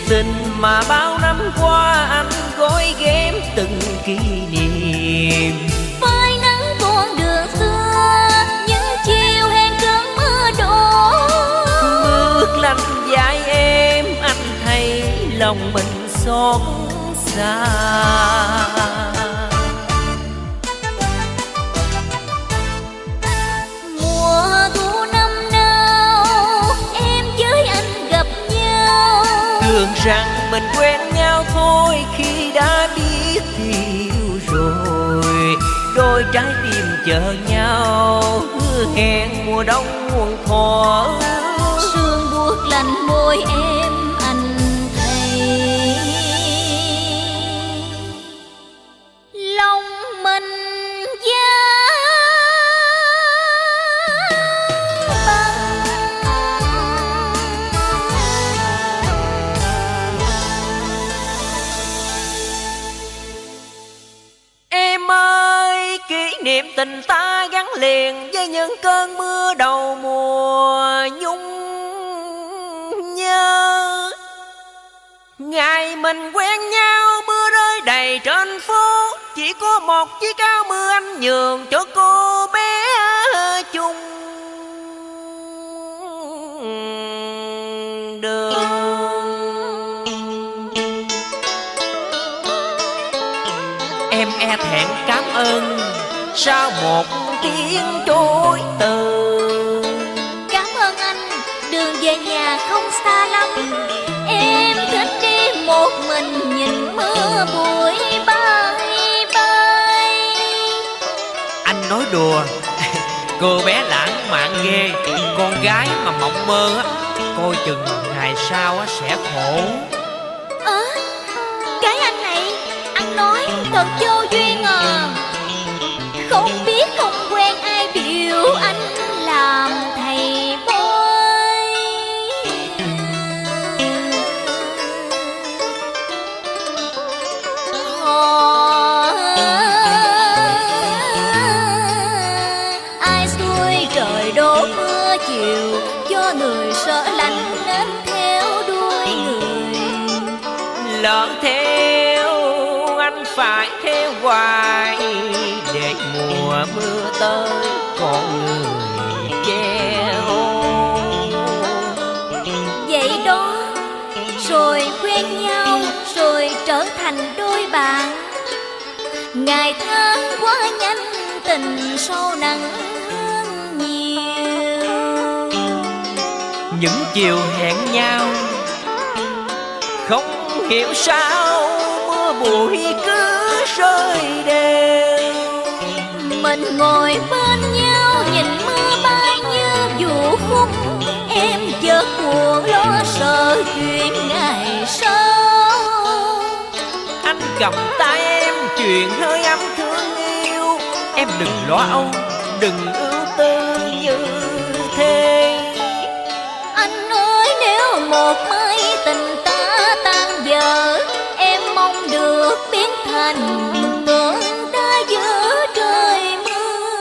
tình mà bao năm qua anh gói ghém từng kỷ niệm. Phai nắng con đường xưa, những chiều hẹn cơn mưa đổ. Bước lạnh dài em, anh thấy lòng mình xót xa. Mùa thu năm nào em với anh gặp nhau, tưởng rằng mình quen nhau thôi khi đã biết yêu rồi. Đôi trái tim chờ nhau, hứa hẹn mùa đông muôn thuở. sương buốt lạnh môi em anh thấy lòng mình giá băng. Em ơi, kỷ niệm tình ta gắn liền với những cơn mưa đầu mùa nhung nhớ. Ngày mình quen nhau mưa rơi đầy trên phố, chỉ có một chiếc áo mưa anh nhường cho cô bé chung đường. Em e thẹn cảm ơn sau một tiếng chối từ. Cảm ơn anh, đường về nhà không xa lắm. Em thích đi một mình nhìn mưa bụi bay bay. Anh nói đùa, cô bé lãng mạn ghê. Con gái mà mộng mơ á, coi chừng ngày sau á sẽ khổ. Cái anh này, anh nói thật vô duyên à. Không biết không quen ai biểu anh làm thầy bói. Ai xuôi trời đổ mưa chiều, cho người sợ lạnh nên theo đuôi người. Lỡ theo anh phải theo hoài, để mùa mưa tới con người che ô. Vậy đó, rồi quen nhau, rồi trở thành đôi bạn. Ngày tháng quá nhanh, tình sâu nặng hơn nhiều. Những chiều hẹn nhau, không hiểu sao mưa bụi cứ rơi đều. Mình ngồi bên nhau nhìn mưa bay như vũ khúc. Em chợt buồn lo sợ chuyện ngày sau. Anh cầm tay em chuyện hơi ấm thương yêu. Em đừng lo âu, đừng ưu tư như thế. Anh ơi, nếu một mai tình ta tan vỡ, em mong được biến thành cơn đá giữa trời mưa.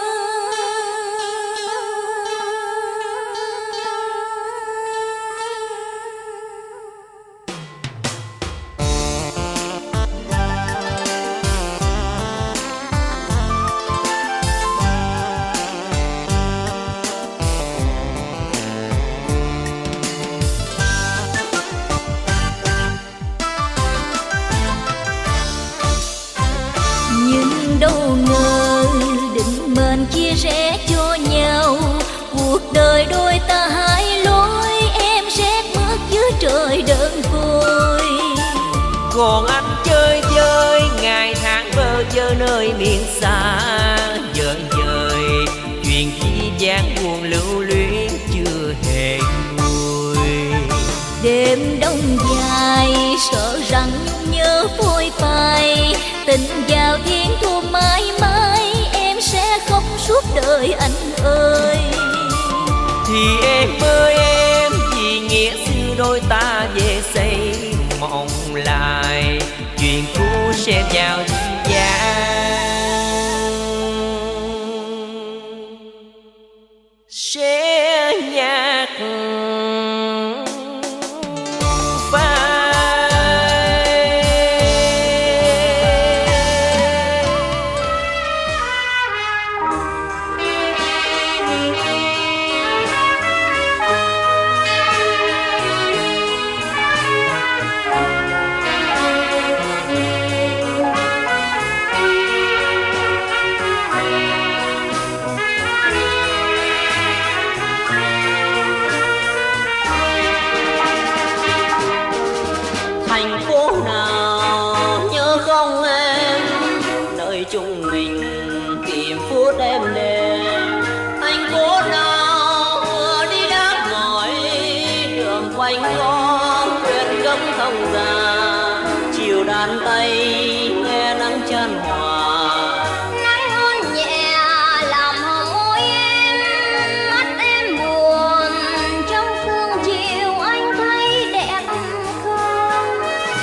Nhưng đâu ngờ định mệnh chia rẽ cho nhau. Cuộc đời đôi ta hai lối, em rét mướt dưới trời đơn côi. Còn anh chơi chơi ngày tháng bơ vơ nơi miền xa dời dời. Chuyện chi dáng buồn lưu luyến chưa hề nguôi. Đêm đông dài sợ rằng nhớ phôi phai. Tình vào thiên thu mãi mãi, em sẽ khóc suốt đời anh ơi. Thì em ơi em, vì nghĩa xưa đôi ta về xây mộng lại. Chuyện cũ sẽ vào duyên dáng, sẽ nhạt phai. quanh con thuyền gấm thông già, chiều đàn tay nghe nắng chan hòa. Nắng hôn nhẹ làm hồng môi em, mắt em buồn trong sương chiều anh thấy đẹp không?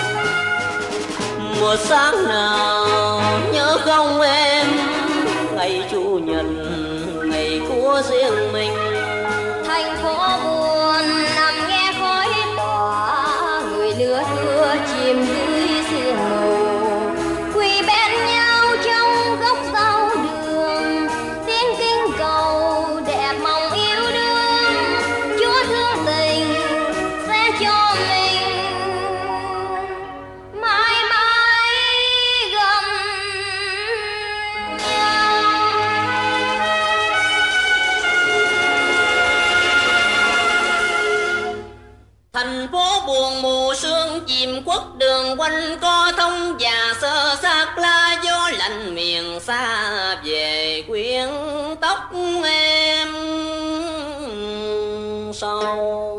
Mùa sáng nào nhớ không em, ngày chủ nhật ngày của riêng mình. Thành phố buồn nằm nghe khói tỏa, người lứa thưa chìm dưới sương mù. Quỳ bên nhau trong góc sau đường, tiếng kinh cầu đẹp mong yêu đương. Chúa thương tình sẽ cho mình mãi mãi gần nhau. Thành phố buồn mù sương chìm khuất đường quanh co thông và sơ xác lá gió lạnh miền xa về quyến tóc em sâu.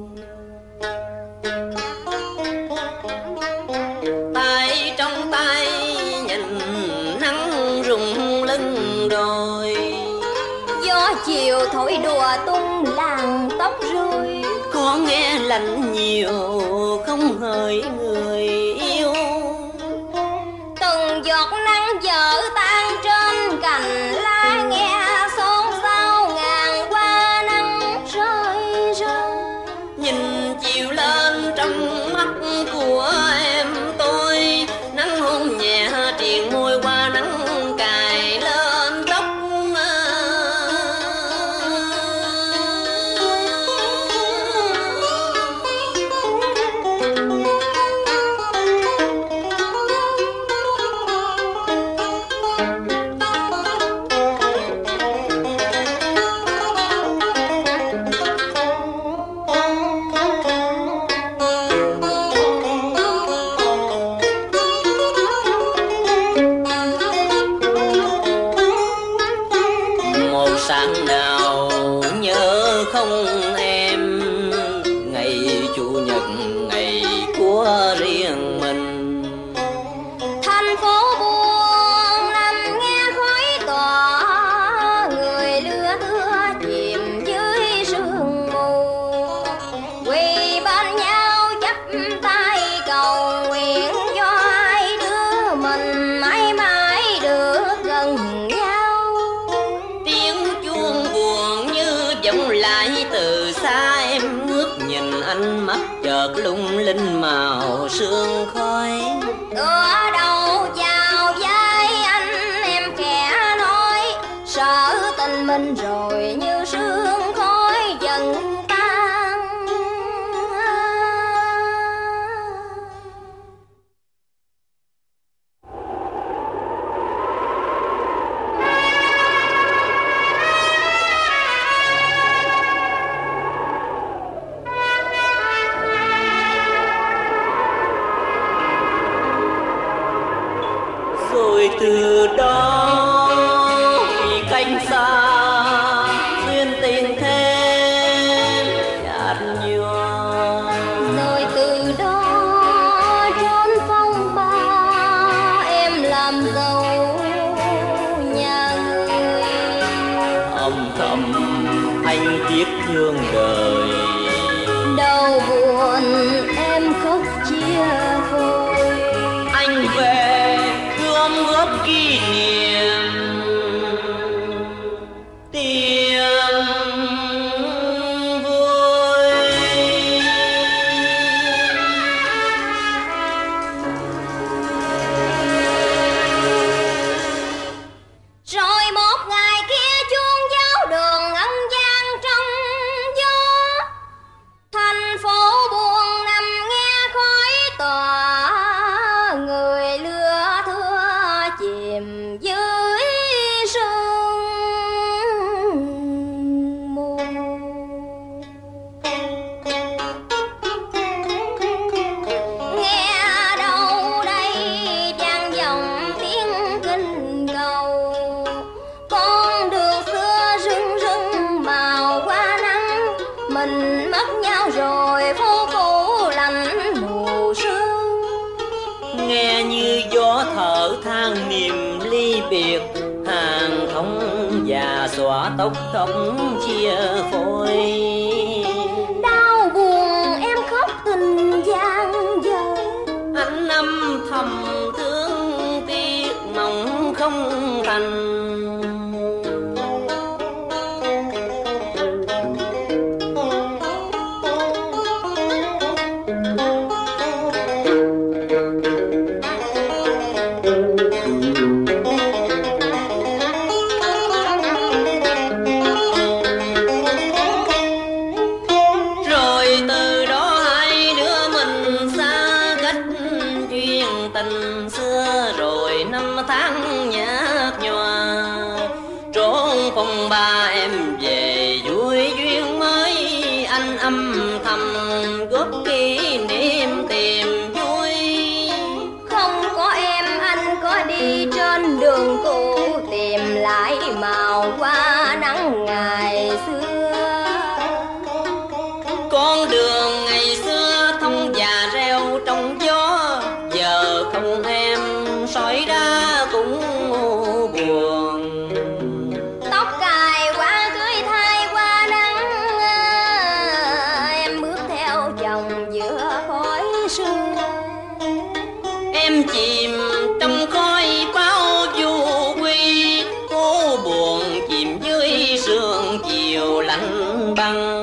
Tay trong tay nhìn nắng rụng lưng đồi, Gió chiều thổi đùa tung làn tóc rối. có nghe lạnh nhiều không hỡi người yêu. Từng giọt nắng vỡ tan trên cành lá, nghe xôn xao ngàn qua nắng rơi rơi. Nhìn chiều lên trong mắt của em tôi, nắng hôn nhẹ triền môi qua nắng cài lên tóc. Một sáng nào nhớ không em, ngày chủ nhật ngày của riêng mình. Thành phố buồn nằm nghe khói tỏa, người lứa thưa chìm dưới sương mù. Quỳ bên nhau chắp tay cầu nguyện cho hai đứa mình mãi mãi được gần nhau. Tiếng chuông buồn như vọng lại từ xa, em ngước nhìn ánh mắt chợt lung linh màu sương khói. Tựa đầu vào vai anh em khẽ nói, sợ tình mình rồi như sương khói dần tan. Rồi từ đó vì cánh xa duyên tình thêm nhạt nhòa. Rồi từ đó trốn phong ba, em làm dâu nhà người. Âm thầm anh tiếc thương đời, Đau buồn em khóc chia phôi. anh về gom góp kỷ niệm tiếng vui. Rồi một ngày kia chuông giáo đường ngân vang trong gió đọa tóc không chia phôi. Đau buồn em khóc tình gian dở, anh âm thầm thương tiếc mong không thành. màu qua nắng ngày xưa. Con đường ngày xưa thông và reo trong gió, giờ không em sỏi đá cũng buồn. Tóc cài qua cưới thay qua nắng, em bước theo chồng giữa khói sương. Em chìm trong khói bao du quy, cố buồn chìm dưới sương chiều lạnh băng.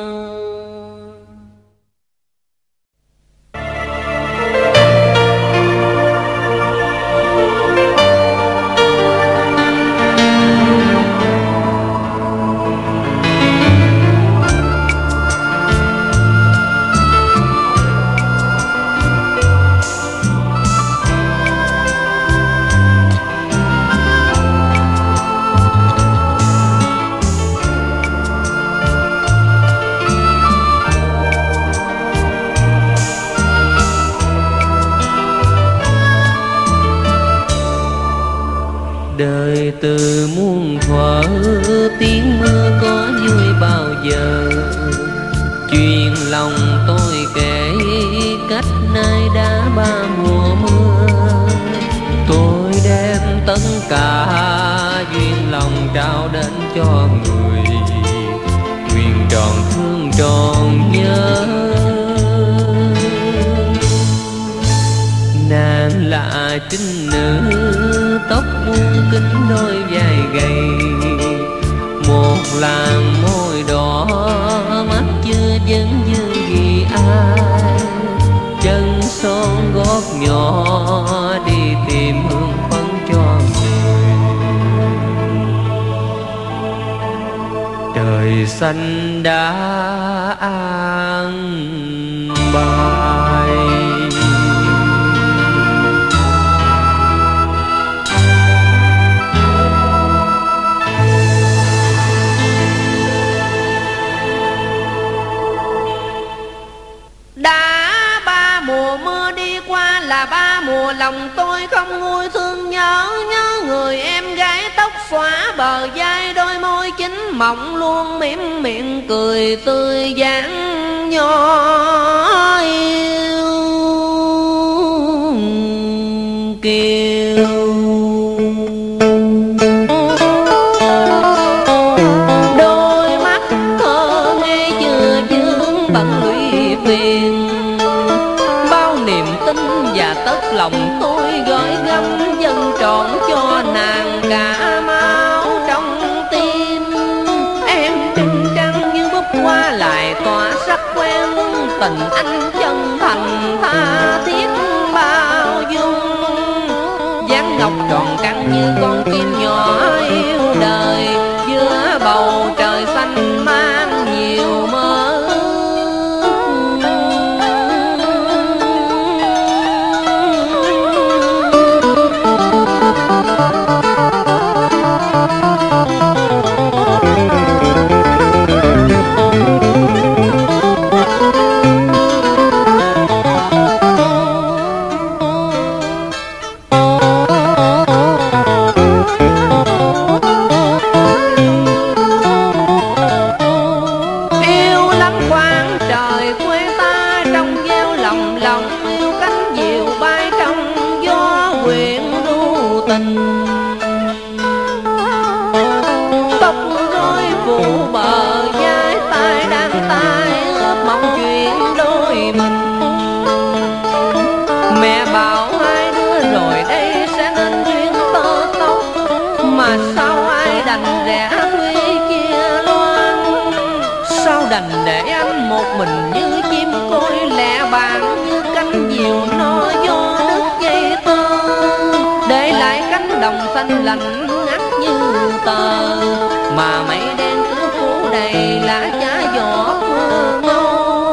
Đời từ muôn thuở, tiếng mưa có vui bao giờ. Chuyện lòng tôi kể cách nay đã 3 mùa mưa. Tôi đem tất cả duyên lòng trao đến cho người, nguyện tròn thương tròn nhớ. Nàng là trinh nữ, tóc buông kính đôi vai gầy, một làn môi đỏ, mắt chưa vấn vương vì ai. Chân son gót nhỏ đi tìm hương phấn cho người. Trời xanh đã an bài. Đã 3 mùa mưa đi qua là 3 mùa lòng tôi không nguôi thương nhớ. Nhớ người em gái tóc xõa bờ vai, đôi môi chín mọng luôn mỉm miệng cười tươi dáng nhỏ yêu kiều. Đôi mắt thơ ngây chưa vương bận lụy phiền, bao niềm tin và tất lòng tôi gói gắm dâng trọn cho nàng cả máu trong tim. Em trinh trăng như búp hoa lại tỏa sắc quen, tình anh chân thành tha thiết bao dung. Dáng ngọc tròn căng như con kim nhỏ yêu đời, giữa bầu trời xanh mang nhiều mơ. Tóc rối mình như chim côi lẻ bàng, như cánh diều no gió đứt dây tơ, để lại cánh đồng xanh lạnh ngắt như tờ, mà mây đen cứ phủ đầy lá giá gió ngô.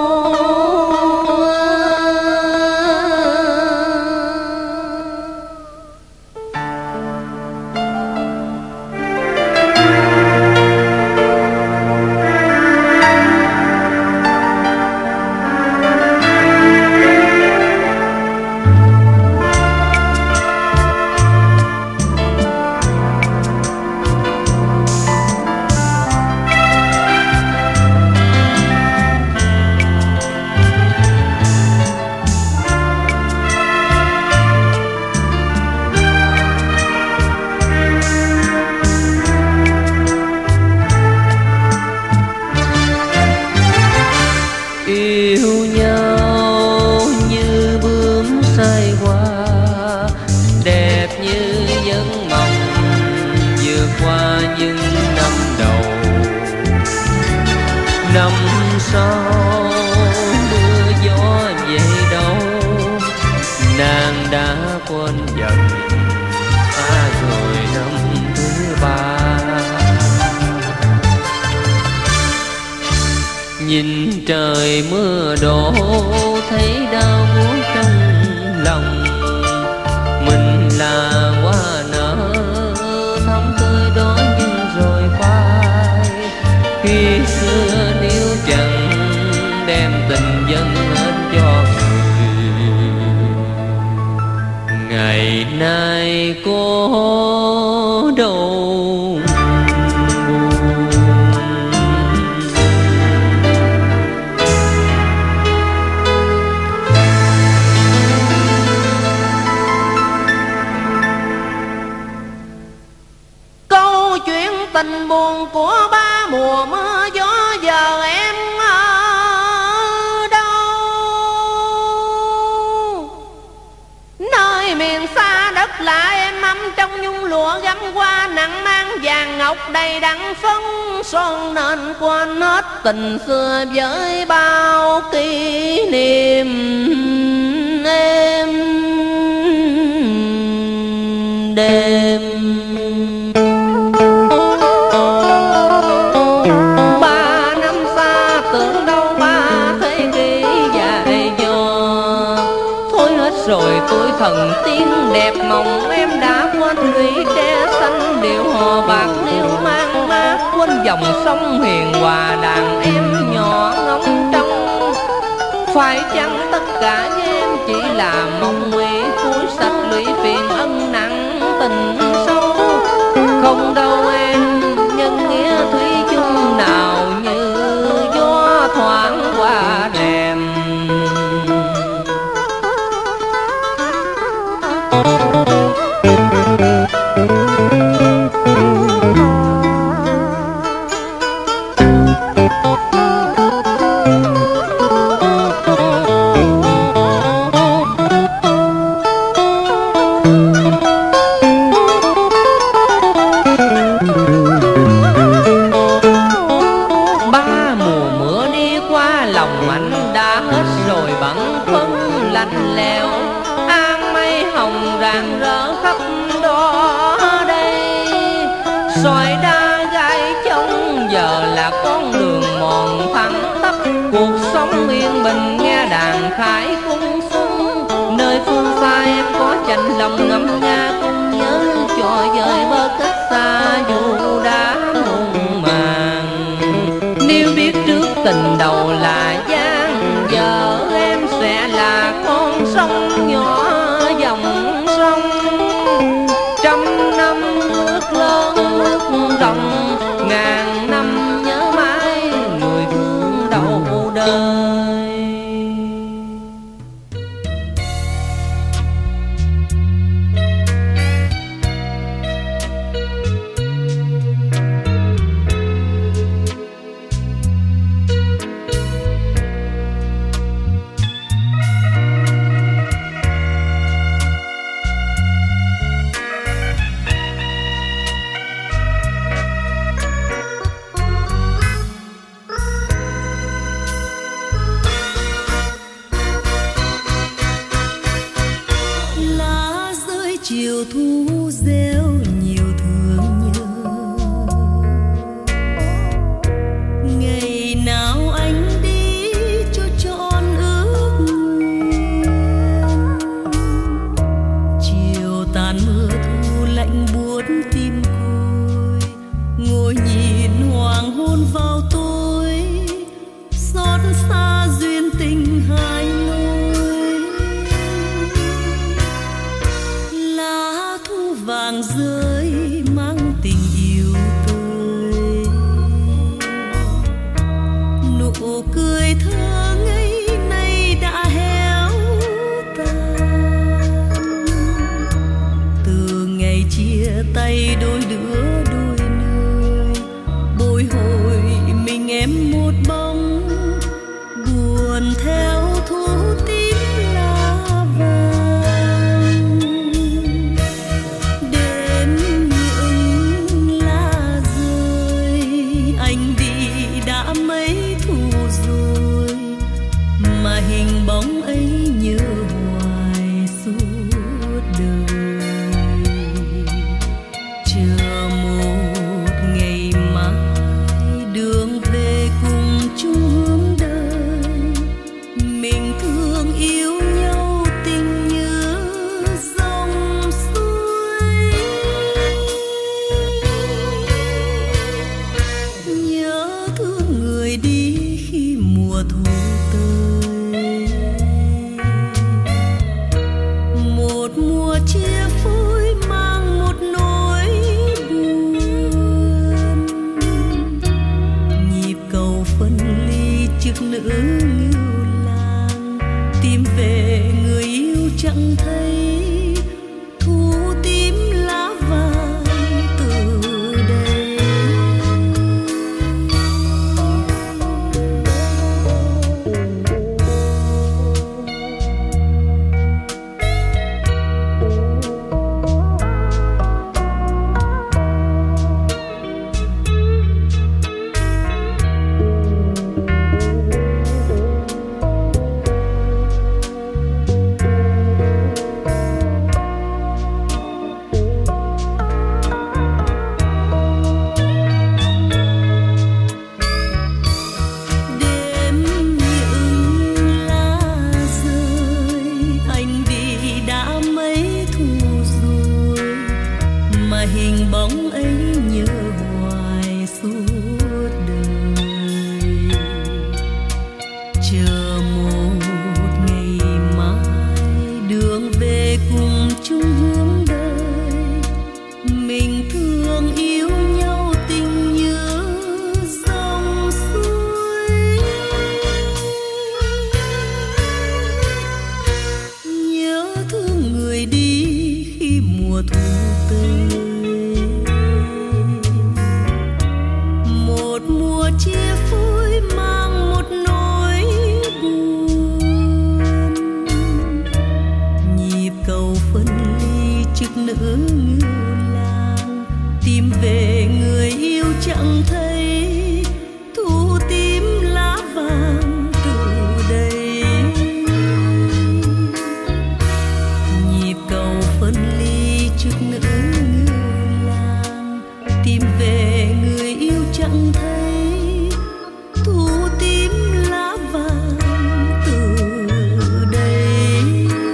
Yêu nhau như bướm say hoa, đẹp như giấc mộng vượt qua những năm đầu. Năm sau mưa gió về đâu, nàng đã quên dần rồi năm thứ ba. Nhìn trời mưa đổ thấy đau buốt trong lòng, mình là hoa nở thắm tươi đó nhưng rồi phai. Khi xưa níu chẳng đem tình dâng hết cho người, ngày nay có đâu tình buồn của ba mùa mưa gió. Giờ em ở đâu? Nơi miền xa đất lạ em ấm trong nhung lụa gấm hoa nặng mang vàng ngọc đầy đặn phấn son, nên quên hết tình xưa với bao kỷ niệm êm đêm. Rồi tuổi thần tiên đẹp mộng em đã quên lũy tre xanh điệu hò bạc liêu mang mát, quên dòng sông hiền hòa đàn em nhỏ ngóng trông. Phải chăng tất cả với em chỉ là mong nguy cuối sạch lũy phiền ân nặng tình sâu? Không đâu em, nhân nghĩa thủy chung nào như gió thoảng qua rèm. Rạng rỡ khắp đó đây, soi đa gai trông giờ là con đường mòn thẳng tắp. Cuộc sống yên bình nghe đàn khải cung xuân, nơi phương xa em có chạnh lòng ngâm nga cung nhớ cho dời bờ cách xa dù đã muộn màng. Nếu biết trước tình đầu là gian, giờ em sẽ là con sông nhỏ dòng sông. Trăm năm nước lớn nước rộng, ngàn năm nhớ mãi người thương đầu đời. chiều thu reo nhiều thương nhớ. Ngày nào anh đi cho trọn ước nguyện, chiều tàn mưa thu lạnh buốt tim côi, ngồi nhìn hoàng hôn vào tối, xót xa duyên tình hai lối. Lá thu vàng rơi mang tình yêu tươi, nụ cười thơ ngây nay đã héo tàn. Từ ngày chia tay đôi đứa đôi nơi, bồi hồi mình em một bóng, buồn theo thu tím lá vàng. Đêm những lá rơi, anh đi đã mấy thu rồi, mà hình bóng ấy nhớ hoài suốt đời. Chờ một ngày mai đường về cùng chung hướng đời, mình thương yêu nhau tình như dòng suối. Nhớ thương người đi khi mùa thu tới, một mùa chia phôi mang một nỗi buồn. Nhịp cầu phân ly trước nữ ngưu lang, tìm về người yêu chẳng thấy, thu tím lá vàng từ đây. Đêm những lá rơi, anh đi đã mấy thu rồi, mà hình bóng ấy nhớ hoài suốt đời. Chờ một ngày mai đường về cùng chung hướng đời, mình thương yêu nhau tình như dòng suối. Nhớ thương người đi khi mùa thu tới, một mùa chia phôi mang một nỗi buồn. Nhịp cầu phân ly trước nữ ngưu lang, tìm về người yêu chẳng thấy, thu tím lá vàng từ đây. Nhịp cầu phân ly trước nữ ngưu lang, tìm về người yêu chẳng thấy, thu tím lá vàng từ đây.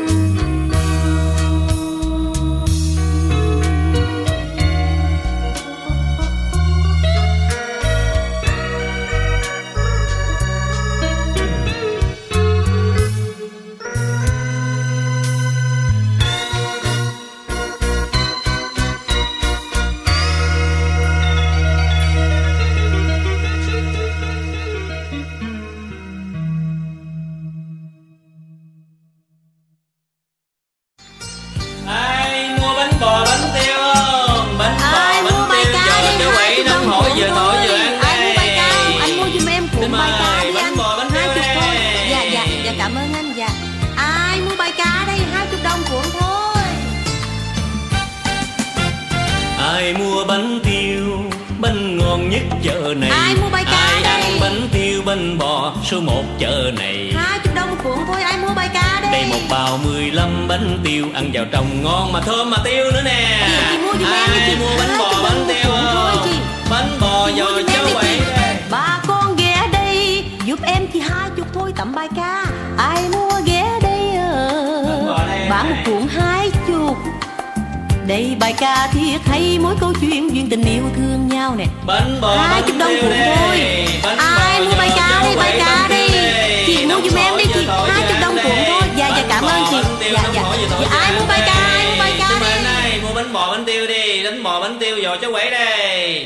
Ai mua bánh bò bánh tiêu không? Bánh bò Ai mua bánh bài tiêu ca cho đi, chú Bảy 20 nóng đồng hổi cuộn vừa thôi. thổi vừa ăn Ai mua bài đây. ca không? Anh mua giùm em cuộn Đúng bài ca rồi, đi bánh anh. bò bánh tiêu 20 thôi. đây. Dạ cảm ơn anh. Dạ. Ai mua bài ca đây, 20 đồng cuộn thôi. Ai mua bánh tiêu, bánh ngon nhất chợ này. Ai mua bài ca Ai đây? ăn bánh tiêu bánh bò số 1 chợ này. 20 đồng một cuộn thôi, ai mua bài ca đây? Đây một bao 15 bánh tiêu, ăn vào trong ngon mà thơm mà tiêu nữa nè. Chị mua giùm em đi chị. Ai mua bánh bò bánh tiêu thôi không? chị. Bánh bò giò cháu Bảy đây. Bà con ghé đây giúp em chỉ 20 thôi tầm bài ca. Ai mua ghé đây bán một cuộn 20. Đây bài ca thiệt hay, mỗi câu chuyện duyên tình yêu thương nhau nè. Bánh bò 20 đồng cuộn thôi. Ai mua bài ca đi, bài ca đi. Chị mua giùm em đi chị, 20 đồng cuộn thôi. Dạ cảm ơn chị. Dạ ai mua bài ca, ai mua bài ca đi. Mua bánh bò bánh tiêu đi, bánh bò bánh tiêu giò cháu Bảy đây.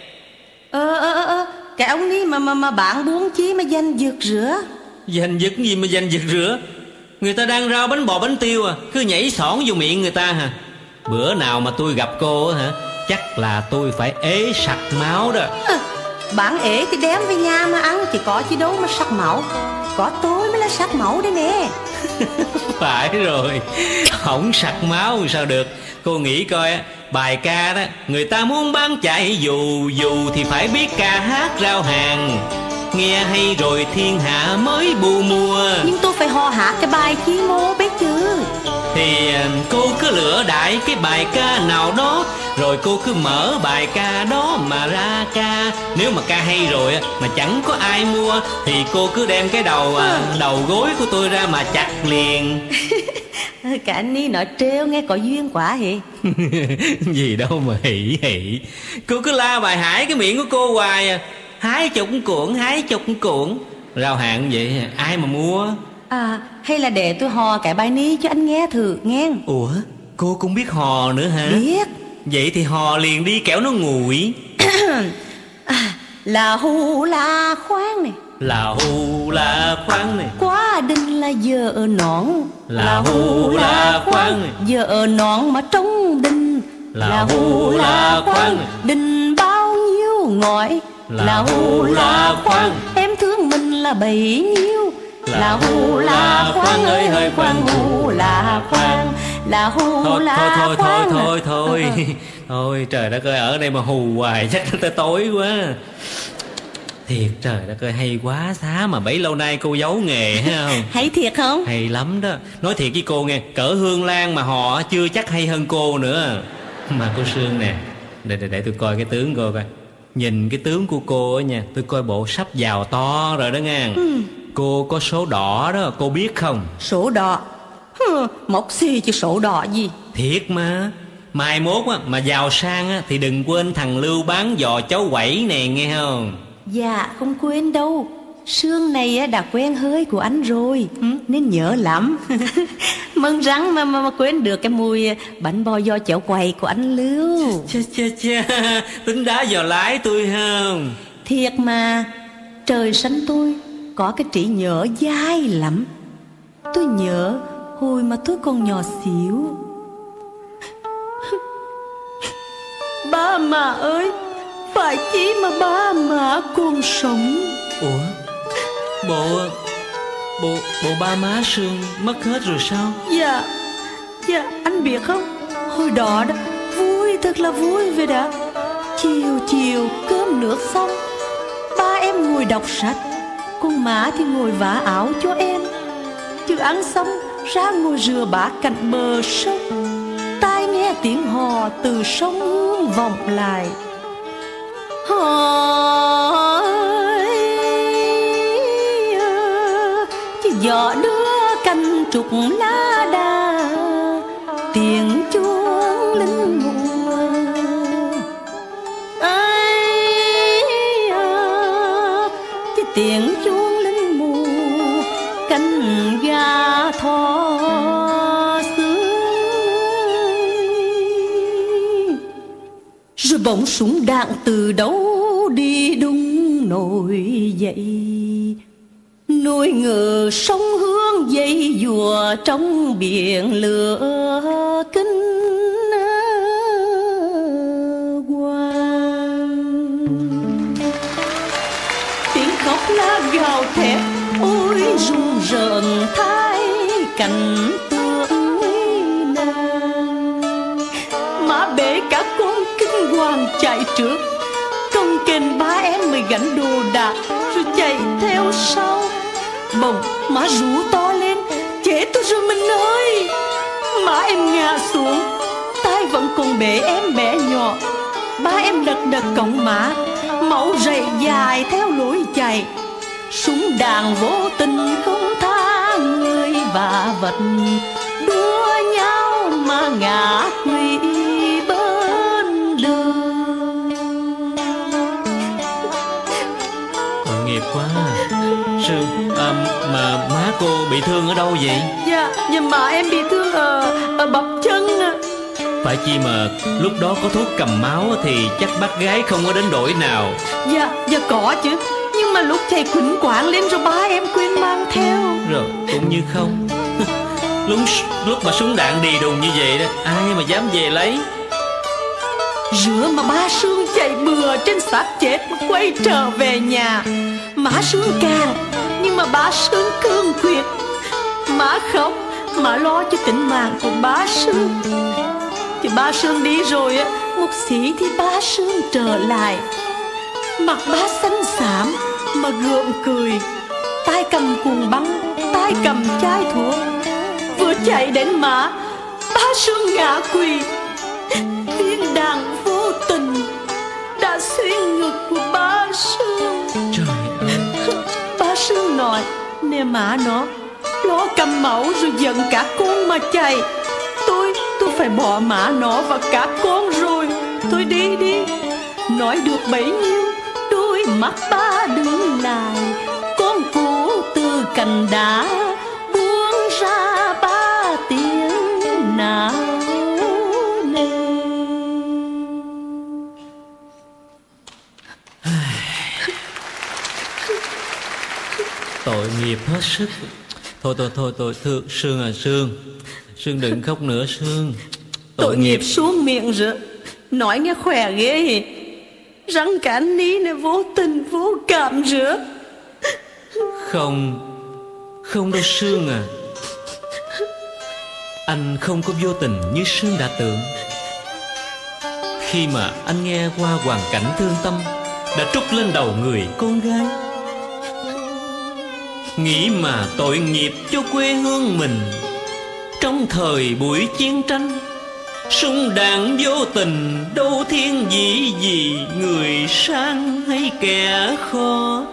Cái ông đi mà bạn buông chi mà danh giật rửa. Danh giật gì mà danh giật rửa? Người ta đang rao bánh bò bánh tiêu à, cứ nhảy xỏn vô miệng người ta hả? Bữa nào mà tôi gặp cô hả, chắc là tôi phải ế sặc máu đó. Bạn ế thì đem về nhà mà ăn, chỉ có chứ đâu mà sắc máu. Có tôi mới là sắc máu đây nè. Phải rồi, không sặc máu sao được. Cô nghĩ coi, bài ca đó, người ta muốn bán chạy dù thì phải biết ca hát rao hàng. Nghe hay rồi thiên hạ mới bù mùa. Nhưng tôi phải hò hát cái bài chi mô biết chứ. Thì cô cứ lựa đại cái bài ca nào đó, rồi cô cứ mở bài ca đó mà ra ca. Nếu mà ca hay rồi mà chẳng có ai mua, thì cô cứ đem cái đầu gối của tôi ra mà chặt liền. Cả anh đi nói trêu nghe có duyên quá hì. Gì đâu mà hỉ. Cô cứ la bài hải cái miệng của cô hoài à. 20 cuộn rao hàng vậy ai mà mua? Hay là để tôi hò cái bài ní cho anh nghe thử nghe. Ủa, cô cũng biết hò nữa hả? Biết. Vậy thì hò liền đi kẻo nó nguội. Là hù la khoan này. Là hù la khoan này. Quá đinh là vợ nón. Là hù la khoan này. Vợ nón mà trống đinh. Là hù la khoan này. Đinh bao nhiêu ngói. Là hù la khoan. Em thương mình là bấy nhiêu. Là hù la khoan ơi hơi khoan hù la khoan. Là hù la khoan. Thôi trời đất ơi, ở đây mà hù hoài chắc tới tối quá. Thiệt trời đất ơi, hay quá. Xá mà bấy lâu nay cô giấu nghề hay không? Hay thiệt không? Hay lắm đó. Nói thiệt với cô nghe, cỡ Hương Lan mà họ chưa chắc hay hơn cô nữa. Mà cô Sương nè, để tôi coi cái tướng cô coi. Nhìn cái tướng của cô á nha, tôi coi bộ sắp giàu to rồi đó nghe. Cô có số đỏ đó, cô biết không? Số đỏ? Móc xì chứ số đỏ gì. Thiệt mà. Mai mốt á, mà giàu sang á, thì đừng quên thằng Lưu bán giò cháu Quẩy nè nghe không? Dạ không quên đâu. Sương này đã quen hơi của anh rồi nên nhớ lắm. Mừng răng mà quên được cái mùi bánh bò giò chéo quầy của anh Lưu. Chà, tính đá vào lái tôi không? Thiệt mà, trời xanh tôi có cái trí nhớ dai lắm. Tôi nhớ hồi mà tôi còn nhỏ xíu. Ba mà ơi, phải chi mà ba má còn sống. Ủa, bộ ba má Sương mất hết rồi sao? Dạ, anh biết không, hồi đó vui, thật là vui vậy đã. Chiều cơm nước xong, ba em ngồi đọc sách, con má thì ngồi vá áo cho em. Chứ ăn xong ra ngồi rửa bát cạnh bờ sông. Tai nghe tiếng hò từ sông Hương vọng lại. Chứ gió đưa cành trúc lá đa, tiếng chuông linh mùa. Chứ tiếng chuông linh mùa, cánh gà thỏ rồi bỗng súng đạn từ đâu đi đung nổi dậy. Nỗi ngờ sông Hương dây dùa trong biển lửa kinh hoàng. Tiếng khóc lá gào thét ôi rùng rợn thái cảnh tượng nàng. Má bể cả con kinh hoàng chạy trước, công kênh ba em mới gánh đồ đạc rồi chạy theo sau. Bỗng má rú to lên, chế tôi rồi mình ơi. Má em ngã xuống, tay vẫn còn bể em bé nhỏ. Ba em đật đật cổng má, máu rầy dài theo lối chạy. Súng đạn vô tình không tha người và vật, đua nhau mà ngã quỵ bên đường. Tội nghiệp quá. Sương, mà má cô bị thương ở đâu vậy? Dạ má em bị thương ở bắp chân. Phải chi mà lúc đó có thuốc cầm máu thì chắc bác gái không có đến đổi nào. Dạ có chứ. Nhưng mà lúc thầy quýnh quảng lên rồi ba em quên mang theo. Rồi cũng như không. Lúc mà súng đạn đi đùng như vậy đó, ai mà dám về lấy. Rửa mà ba Sương chạy bừa trên xác chết mà quay trở về nhà. Má Sương càng, nhưng mà ba Sương cương quyết. Má khóc, má lo cho tính mạng của ba Sương. Thì ba Sương đi rồi á, một xí thì ba Sương trở lại. Mặt ba xanh xám mà gượng cười, tay cầm cuồng băng, tay cầm chai thuốc. Vừa chạy đến má, ba Sương ngã quỵ. Viên đạn vô tình đã xuyên ngực của ba Sương. Trời ơi. Ba Sương nói nè má nó, lo cầm máu rồi giận cả con mà chạy. Tôi phải bỏ má nó và cả con rồi. Tôi đi. Nói được bấy nhiêu, đôi mắt ba đứng lại. Con cú từ cành đá buông ra ba tiếng nào nề. Tội nghiệp hết sức. Thôi thưa Sương à, Sương đừng khóc nữa Sương. Tội nghiệp xuống miệng rồi. Nói nghe khỏe ghê hì. Răng cả ní này vô tình vô cảm rửa. Không đâu Sương à. Anh không có vô tình như Sương đã tưởng. Khi mà anh nghe qua hoàn cảnh thương tâm đã trút lên đầu người con gái. Nghĩ mà tội nghiệp cho quê hương mình. Trong thời buổi chiến tranh, súng đạn vô tình đâu thiên vị gì người sang hay kẻ khó.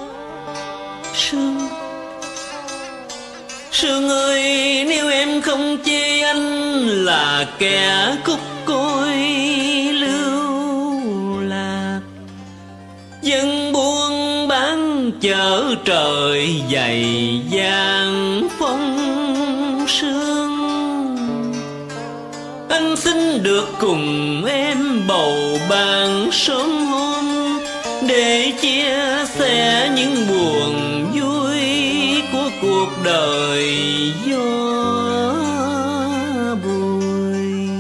Sương ơi, nếu em không chê anh là kẻ cúc côi lưu lạc, dân buôn bán chở trời dày vàng phong sương, anh xin được cùng em bầu bàn sớm hôm để chia sẻ những buồn vui của cuộc đời gió bụi.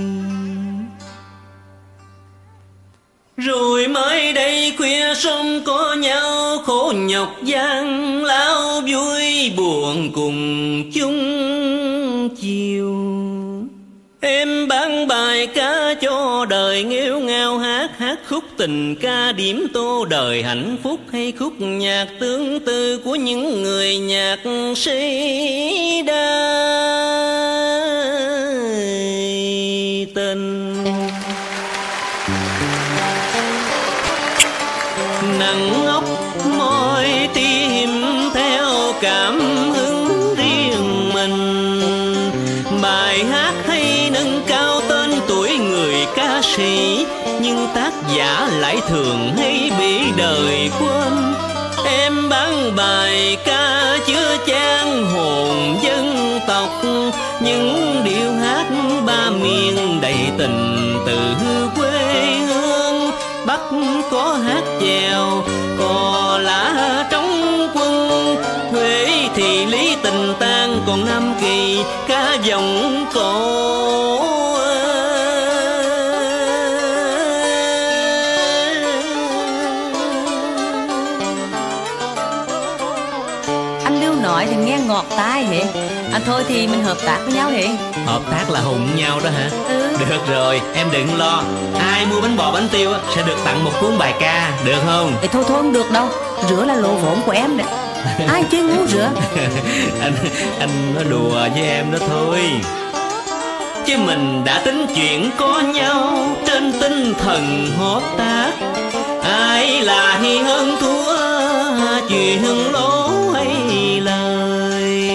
Rồi mới đây khuya sớm có nhau khổ nhọc gian lao vui buồn cùng chung chiều. Em bán bài ca cho đời nghêu ngao hát khúc tình ca điểm tô đời hạnh phúc hay khúc nhạc tương tư của những người nhạc sĩ đa tình. Nắng ốc môi tim theo cảm hứng riêng mình, bài hát hay nâng cao tên tuổi người ca sĩ, nhưng tác giả lại thường hay bị đời quên. Em bán bài ca chứa chan hồn dân tộc, những điệu hát ba miền đầy tình từ quê hương. Bắc có hát chèo, cò lá trong quân, Huế thì lý tình tang, còn Nam Kỳ ca dòng cổ. Anh Lưu nói thì nghe ngọt tai hề. Thôi thì mình hợp tác với nhau hề. Hợp tác là hùng nhau đó hả? Được rồi, em đừng lo. Ai mua bánh bò bánh tiêu sẽ được tặng một cuốn bài ca, được không? Thôi không được đâu, rửa là lộ vốn của em đấy. Ai chơi ngu rửa? Anh nói đùa với em đó thôi. Chứ mình đã tính chuyện có nhau trên tinh thần hợp tác. Ai là hơn thua chuyện lỗ hay lời.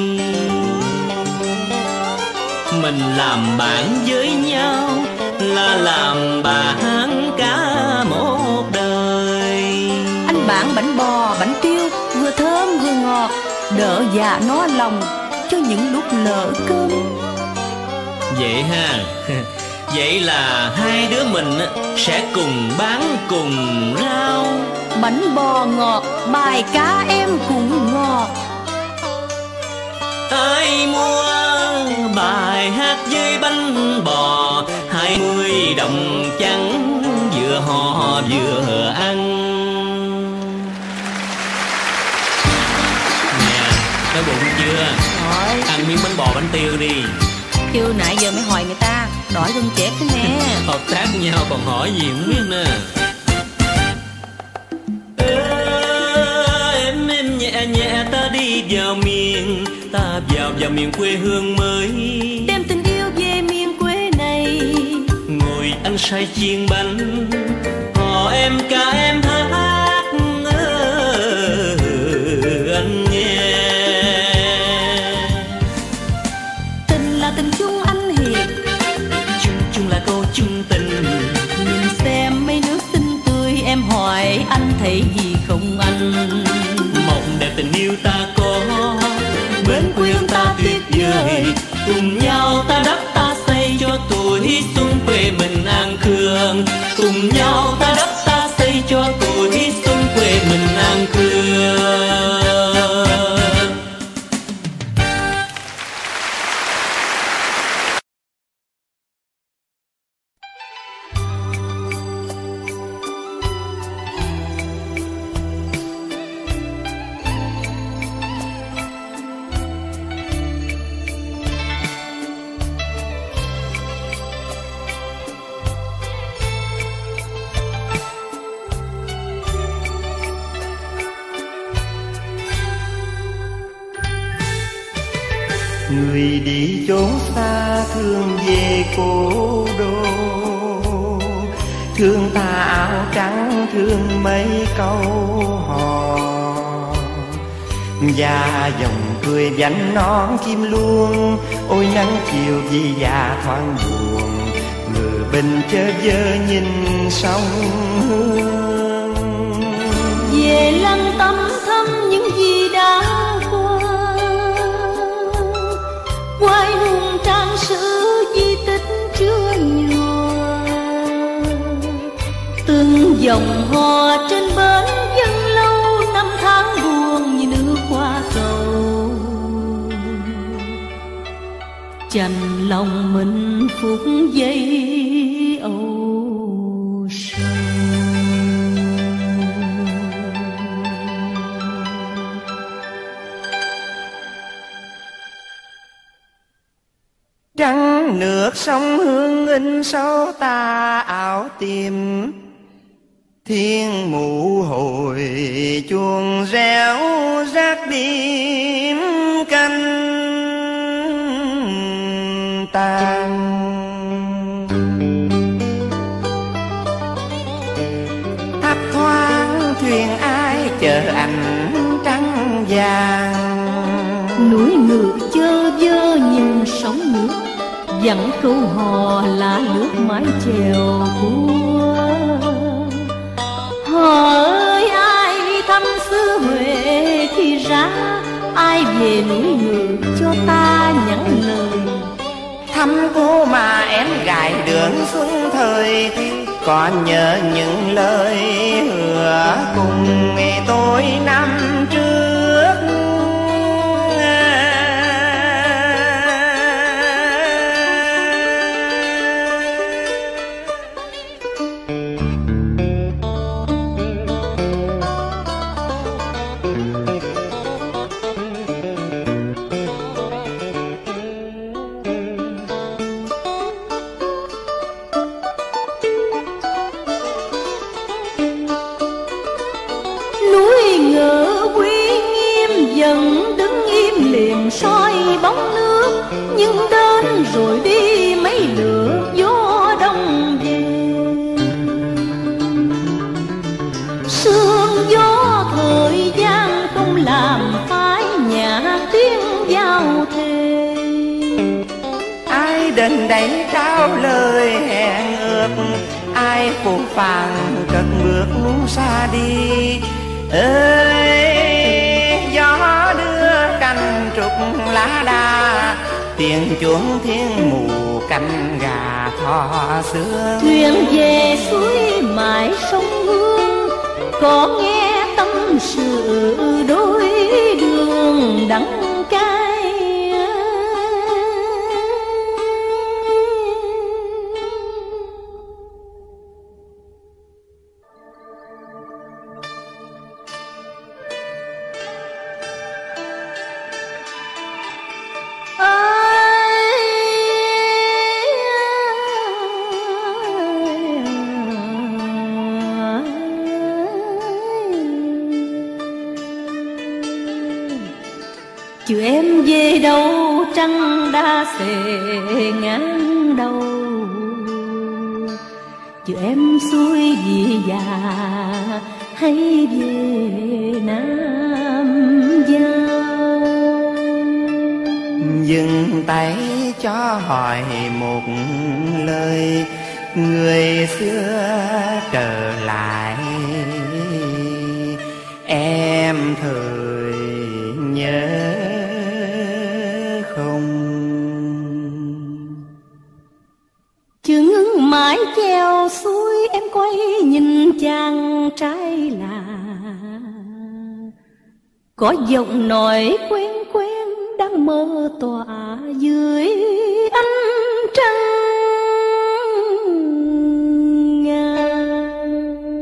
Mình làm bạn với nhau là làm bạn cả một đời. Anh bạn bánh bò bánh tiêu vừa thơm vừa ngọt, đỡ dạ no lòng cho những lúc lỡ cơm. Vậy ha. Vậy là hai đứa mình sẽ cùng bán cùng rau. Bánh bò ngọt, bài cá em cũng ngọt. Ai mua bài hát với bánh bò, 20 đồng trắng vừa hò vừa ăn. Nè, đói bụng chưa? Rồi. Ăn miếng bánh bò bánh tiêu đi. Chưa nãy giờ mới hỏi người ta, đói gần chết thế nè. Hợp tác nhau còn hỏi gì không biết nè. Em nhẹ nhẹ ta đi vào miền, ta vào miền quê hương mới. Đem tình yêu về miền quê này. Ngồi ăn say chiên bánh, hò em ca em hát anh nghe. Tình là tình chung anh hiền, Chung là câu chung tình. nhìn xem mấy nước xinh tươi, em hỏi anh thấy gì không anh? Mộng đẹp tình yêu ta có, bên quê hương ta tuyệt vời. Cùng nhau ta đắp ta xây cho tuổi xuân quê mình an khương. Cùng nhau ta đắp ta xây cho tuổi xuân quê mình an khương. Người đi chốn xa thương về cố đô, thương ta áo trắng thương mấy câu hò. Và dòng cười vánh non chim luông, ôi nắng chiều vì già thoáng buồn. Người bình chớ vơ nhìn sông Hương. Về lăng tâm thăm những gì đã quay hùng trang sử di tích chưa nhòa. Từng dòng hò trên bến dân lâu, năm tháng buồn như nước qua cầu. Chành lòng mình phút giây âu sầu. Trăng nước sông Hương in sâu ta ảo tìm. Thiên mụ hồi chuông réo rác đêm canh tàn. Thấp thoáng thuyền ai chờ ảnh trăng vàng. Núi ngược chơ vơ nhìn sóng nước, dặn câu hò là nước mái chèo cua. Hò ơi ai thăm xứ Huế thì ra, ai về núi ngược cho ta nhắn lời. Thăm cô mà em gái đường xuân thời, còn nhớ những lời hứa cùng ngày tôi năm trước. Núi ngỡ quý nhưng đến rồi đi mấy lượt gió đông về. Sương gió thời gian không làm phai nhạc tiếng giao thề. Ai đến đây trao lời hẹn ước, ai phũ phàng cất bước xa đi. Ơi gió đưa cành trúc lá đa, tiếng chuông thiên mù canh gà thò xưa. Thuyền về suối mãi sông Hương, có nghe tâm sự đôi đường đắng cay. Chiều em về đâu trăng đã xề ngang đầu. Chiều em xuôi vì già hay về Nam Giao. Dừng tay cho hỏi một lời, người xưa trở lại em thời nhớ không? Chừng mãi chèo xuôi em quay nhìn chàng trai lạ, có giọng nói quen quen đang mơ tỏa dưới ánh trăng ngàn.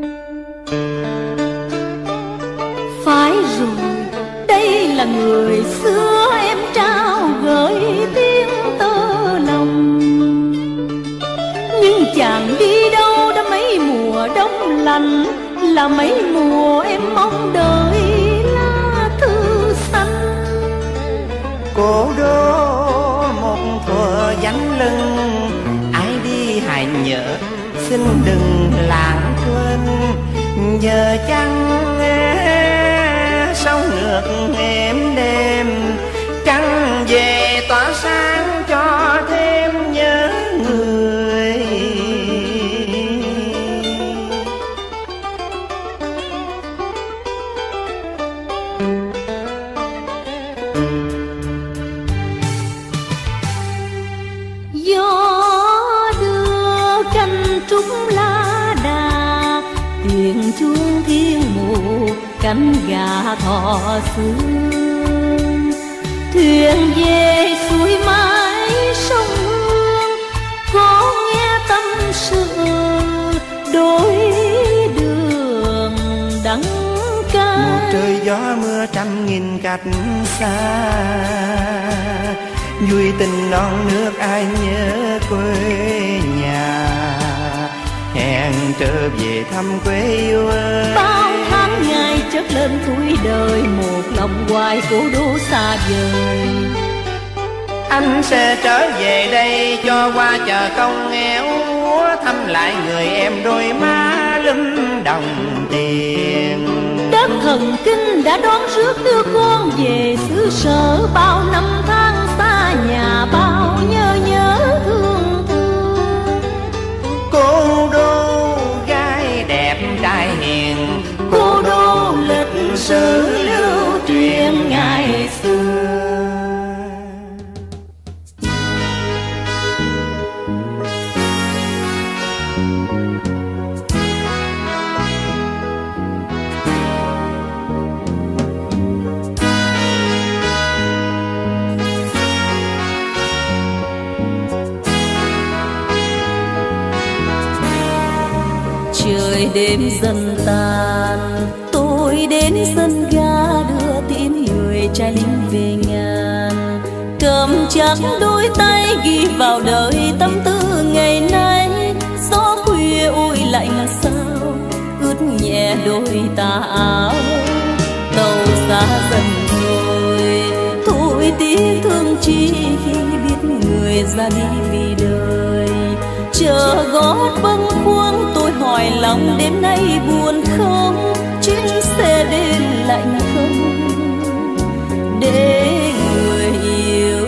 Phải rồi, đây là người xưa em trao gửi tiếng tơ lòng. Nhưng chàng đi đâu đã mấy mùa đông lạnh, là mấy mùa em mong đợi lá thư xanh. Cố đô một thuở vắng lưng, ai đi hãy nhớ xin đừng lãng quên. Giờ chăng sông nước êm đêm, trăng về tỏa sáng cho thêm nhớ người. Gió đưa cành trúc lá đà, tiếng chuông thiên mù cánh gà thò sương. Thuyền về suối mãi sông Hương, có nghe tâm sự đôi đường đắng cay. Một trời gió mưa trăm nghìn cách xa, vui tình non nước ai nhớ quê nhà. Hẹn trở về thăm quê yêu ơi. Bao tháng ngày chất lên tuổi đời, một lòng hoài cố đô xa vời. Anh sẽ trở về đây cho qua chờ công nghèo, thăm lại người em đôi má lúm đồng tiền. Đất thần kinh đã đón rước đưa con về xứ sở, bao năm tháng xa nhà bao nhớ thương thương. Cô đô gái đẹp trai hiền, Cô đô lịch sử lưu truyền ngày xưa. Trời đêm dần tàn, tôi đến sân ga đưa tin người trai lính về ngàn. Cầm chắc đôi tay ghi vào đời tâm tư ngày nay. Gió khuya ôi lạnh sao ướt nhẹ đôi tà áo. Tàu xa dần rồi thôi tiếc thương chi khi biết người ra đi vì đời. Chờ gót bâng khuâng tôi hỏi lòng đêm nay buồn không, chuyến xe đến lạnh không để người yêu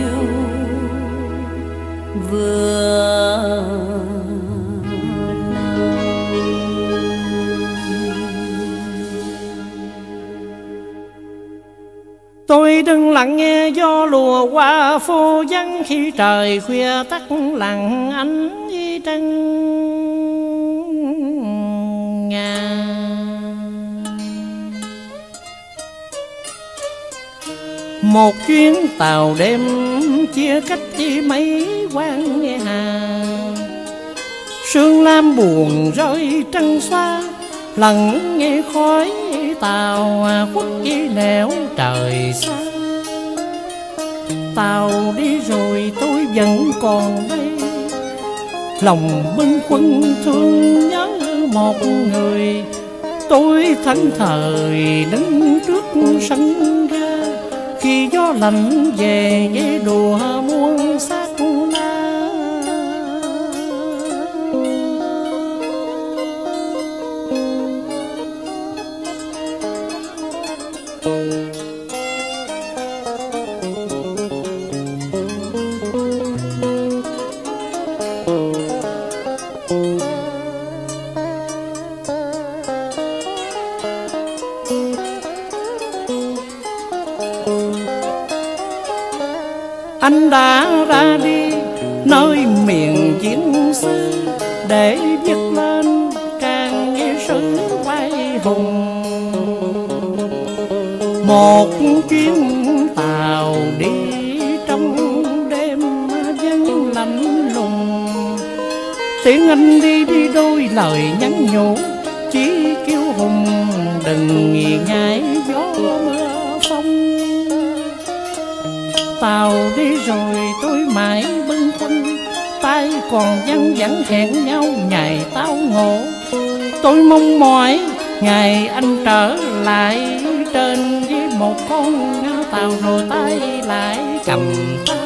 vừa. Tôi đừng lặng nghe gió lùa qua phố vắng, khi trời khuya tắt lặng ánh trăng ngà. Một chuyến tàu đêm chia cách chỉ mấy quán nghe hà, sương lam buồn rơi trăng xoa, lặng nghe khói tàu khuất dưới nẻo trời xa. Tàu đi rồi tôi vẫn còn đây, lòng bâng khuâng thương nhớ một người. Tôi thẫn thờ đứng trước sân ga, khi gió lạnh về nghe đùa muôn xác na. Anh đã ra đi nơi miền chiến xưa, để viết lên trang nghe sử quay hùng. Một chuyến tàu đi trong đêm vẫn lạnh lùng, tiếng anh đi đi đôi lời nhắn nhủ, chỉ kêu hùng đừng nghi ngại gió mưa phong. Tàu đi rồi tôi mãi bâng khuâng, tay còn vẫn hẹn nhau ngày tao ngộ. Tôi mong mỏi ngày anh trở lại trên với một con tàu, rồi tay lại cầm tay.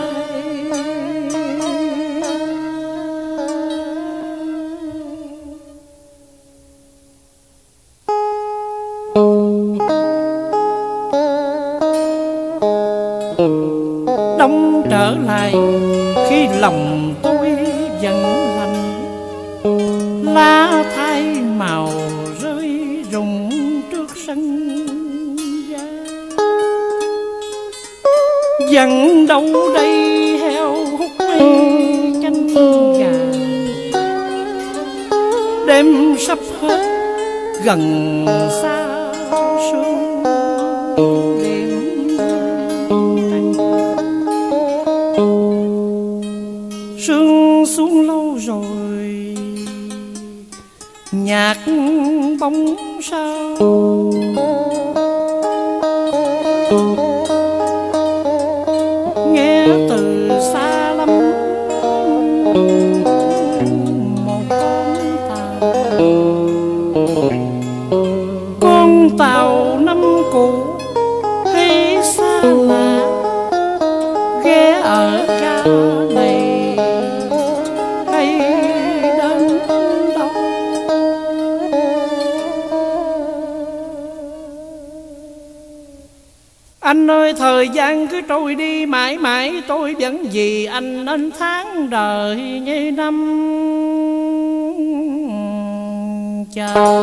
Đông trở lại khi lòng tôi vẫn lạnh, lá thay màu rơi rụng trước sân ga. Dần đâu đây heo hút canh gà, đêm sắp hết gần xa sương đêm. Sương xuống lâu rồi nhạt bóng sao, nghe từ xa lắm một con tàu năm cũ hay xa lạ ghé ở ga này hay đến đâu. Anh ơi thời gian cứ trôi đi mãi mãi, tôi vẫn vì anh nên tháng đời như năm chờ.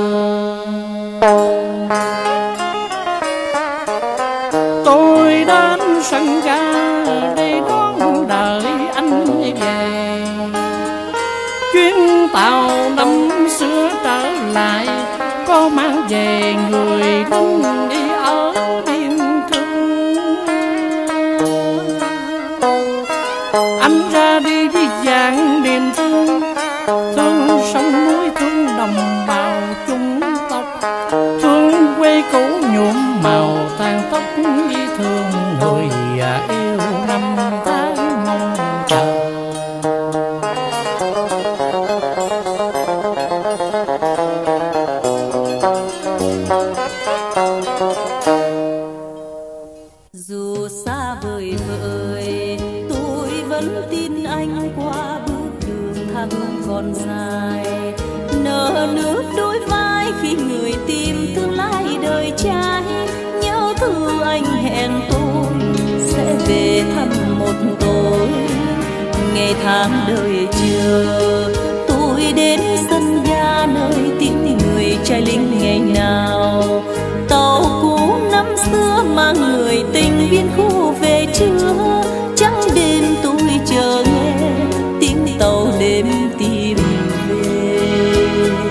Tôi đến sân ga để đón đợi anh về, chuyến tàu năm xưa trở lại có mang về người lính đi ở biên cương. Anh ra đi với dáng niềm thương, thương sông núi thương đồng bào chung tộc, thương quê cũ nhuộm màu tàn tóc, vì thương người yêu năm tháng mong chờ. tin anh qua bước đường tháng còn dài, nở nước đôi vai khi người tìm tương lai đời trai. Nhớ thương anh hẹn tôi sẽ về thăm một tối, ngày tháng đời chờ tôi đến sân ga nơi tiếng người trai lính ngày nào. Tàu cũ năm xưa mang người tình biên khu về chưa, trắng đêm tôi chờ nghe tiếng tàu đêm tìm về.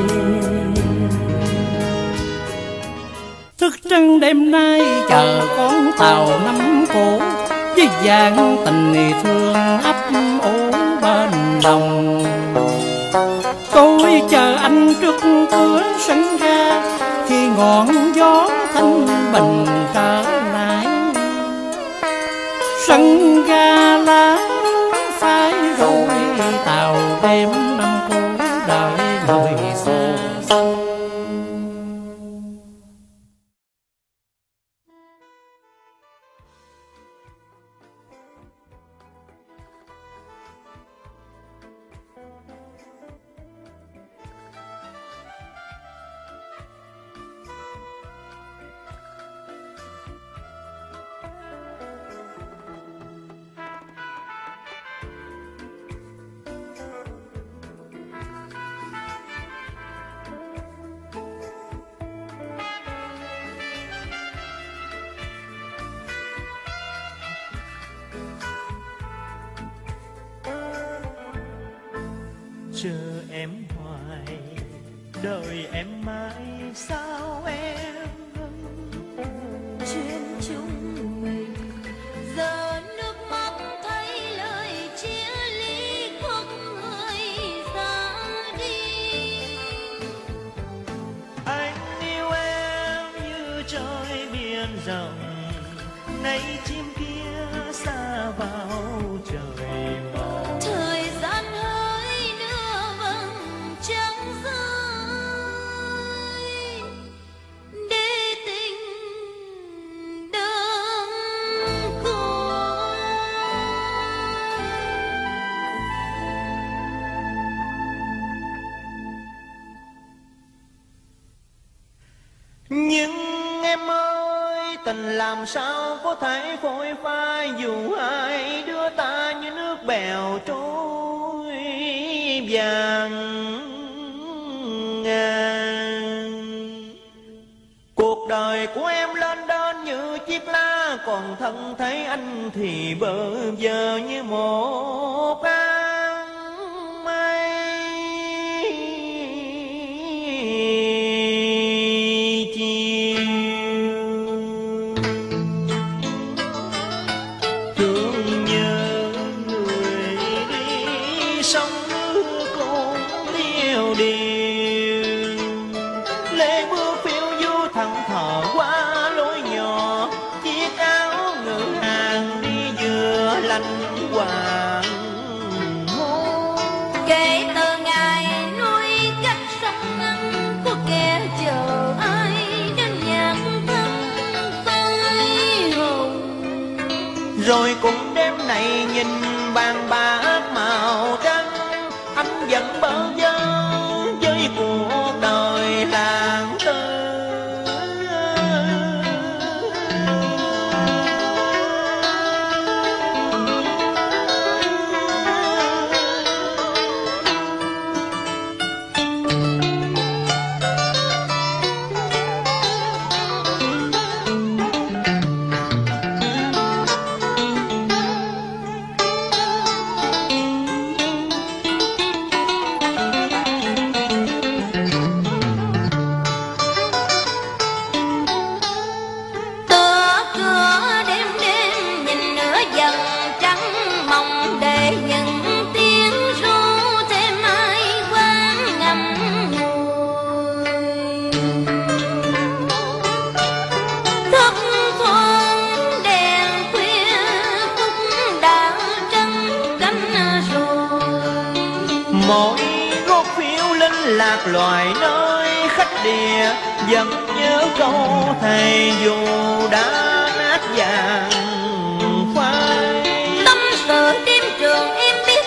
Thức trăng đêm nay chờ con tàu năm cũ, với dáng tình thương ấp ủ bên đồng. Tôi chờ anh trước cửa sân ga, khi ngọn gió thanh bình trở lại. Sân ga lá phai rồi, tàu đêm năm cũ đợi người xa xăm. Chờ em hoài, đợi em mãi sao em? Chuyện chúng mình giờ nước mắt thấy lời chia ly, khuất người ra đi. Anh yêu em như trời biển rộng, nay chim kia xa vào trời mộng. Thời gian hỡi đưa vầng trăng rơi, để tình đơn côi. Nhưng em ơi, tình làm sao có thể phôi phai, dù ai đưa ta như nước bèo trôi vàng ngàn. Cuộc đời của em lên đến như chiếc lá, còn thân thấy anh thì bơ vơ như một áng mây. Thương nhớ người đi, sông nước cũng liêu điều. Lê bước phiêu du thẳng thờ qua lối nhỏ, chiếc áo ngự hàng đi vừa lạnh hoàng hôn. Kể từ ngày nuôi cách sông ngăn, có kẻ chờ ai đến nhạc thăm phai hồng. Rồi cũng đêm này nhìn bàn bạc màu trắng, anh vẫn bơ vơ với cuộc đời làng tư. Tựa cửa đêm đêm nhìn nửa dần trắng mong, để những tiếng ru thêm ai quán ngậm ngùi. Thức thoáng đèn khuya phút đã trắng cánh rồi. Mỗi gót phiêu linh lạc loài nơi khách địa, vẫn nhớ câu thầy dù đã nát vàng phai. Tâm sự đêm trường em biết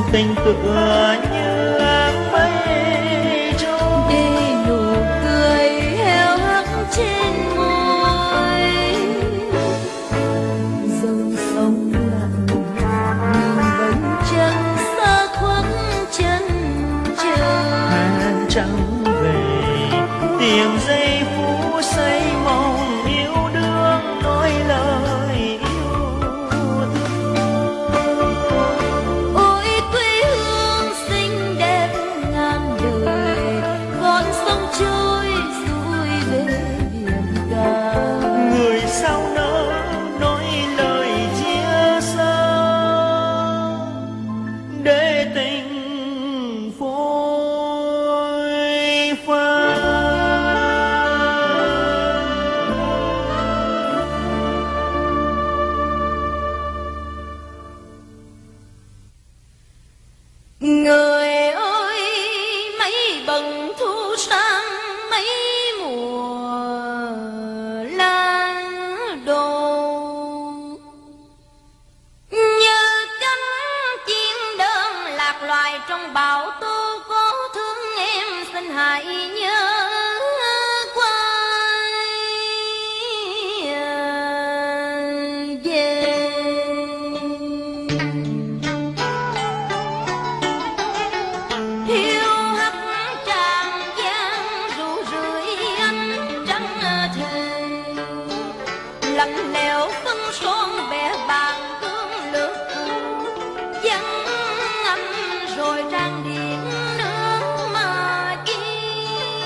tình tựa như áng mây trôi. để nụ cười heo hắt trên môi, dòng sông lặng nhìn bóng trăng xa khuất chân trời. Hàng trắng về tìm giây phút say mong yêu đương, nói lời yêu thương. Ôi quê hương xinh đẹp ngàn đời, con sông trôi xuôi về biển cả. Người sao nỡ nói lời chia xa, để tình phôi pha. Người ơi mấy bận thu sang mấy mùa lá đổ, như cánh chim đơn lạc loài trong bão tố. Có thương em xin hãy nhớ quay về. Hiu hắt tràn gian ru rượi ánh trăng thề, lạnh lẽo phân son bẻ bàn cương lược vắng anh rồi trang điểm nước mà chi.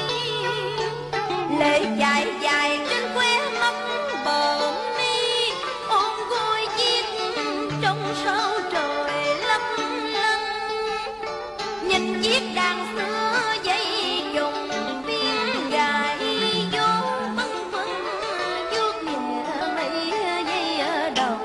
Lệ dài dài trên khóe mắt bờ mi, ôm gối viết trong sao trời lấp lánh. Nhìn chiếc đàn xưa dây dùng biên gài vô vân vân, vuốt nhẹ mấy dây đồng.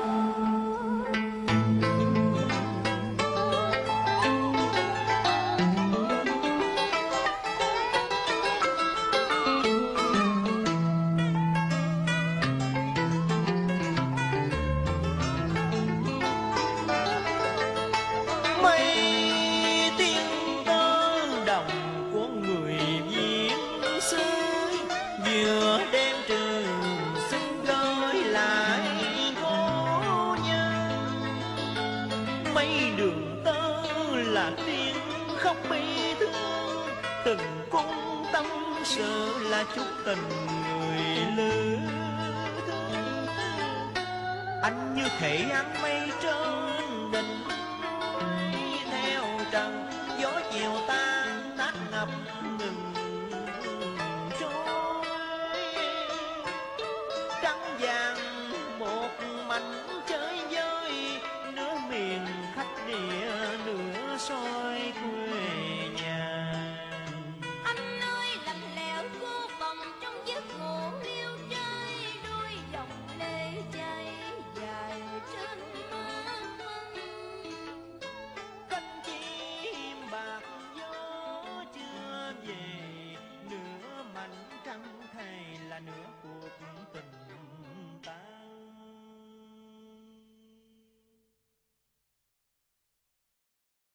Mấy tiếng tơ đồng của người viết xứ, vừa đêm trường xin gửi lại cô nhân. Mấy đường tơ là tiếng khóc bi thương, từng cung tâm sự là chút tình người lữ thương. Anh như thể áng mây trên đỉnh, theo trần gió chiều tan nát ngập ngừng